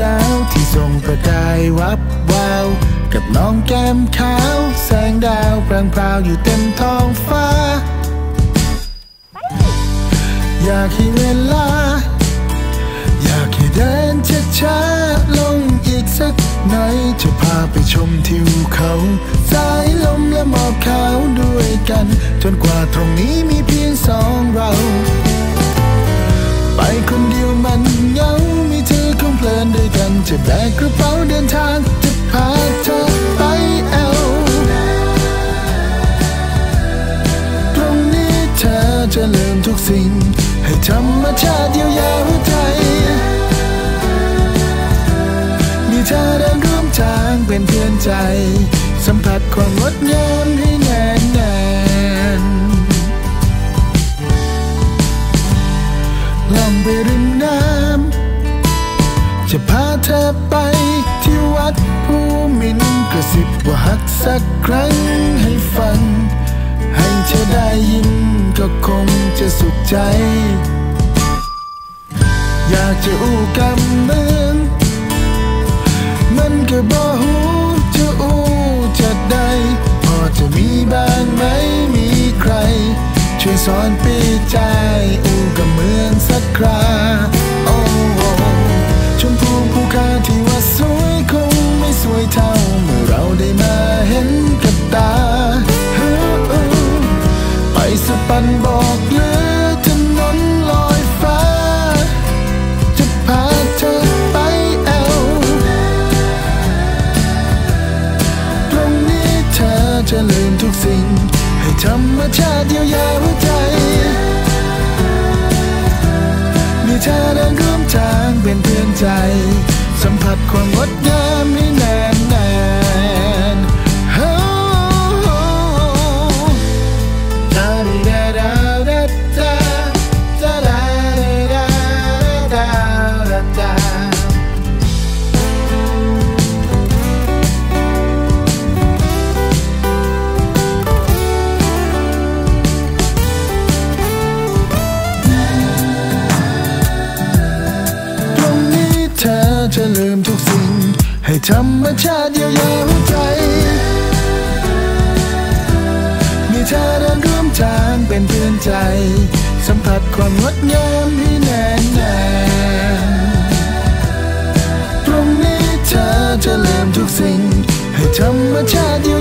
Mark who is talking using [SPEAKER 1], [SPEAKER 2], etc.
[SPEAKER 1] ดาวที่ส่งประกายวับวาวกับน้องแก้มขาวแสงดาวพรางพราวอยู่เต็มท้องฟ้าอยากให้เวลาอยากให้เดินช้าๆลงอีกสักหน่อยจะพาไปชมทิวเขาสายลมและหมอกขาวด้วยกันจนกว่าตรงนี้มีเพียงสองเราไปคนเดียวมันเหงามีเธอคงเพลินด้วยกันจะแบกกระเป๋าเดินทางจะพาเธอไปแอลตรงนี้เธอจะลืมทุกสิ่งให้ธรรมชาติเยียวยาหัวใจมีเธอเดินร่วมทางเป็นเพื่อนใจสัมผัสความงดงามให้แน่นแน่นล่องไปริมน้ำจะพาเธอไปที่วัดภูมินทร์กระซิบว่าฮักสักครั้งให้ฟังให้เธอได้ยินก็คงจะสุขใจอยากจะอู้กำเมืองมันก็บ่หูจะอู้จะได้พอจะมีบ้างไหมมีใครช่วยสอนปีใจอู้กับเมืองสักคราโอ้ชมพูภูคาที่ว่าสวยคงไม่สวยเท่าเมื่อเราได้มาเห็นกับตาไปสปันบอกเลือถนนลอยฟ้าจะพาเธอไปแอลตรงนี้เธอจะลืมทุกสิ่งให้ธรรมชาติเยียวยาหัวใจมีเธอเดินร่วมทางเป็นเพื่อนใจสัมผัสความงดงามให้แน่นแน่นจะลืมทุกสิ่งให้ธรรมชาติเยียวยาหัวใจมีเธอเดินร่วมทางเป็นเพื่อนใจสัมผัสความงดงามให้แน่นแน่นตรงนี้เธอจะลืมทุกสิ่งให้ธรรมชาติ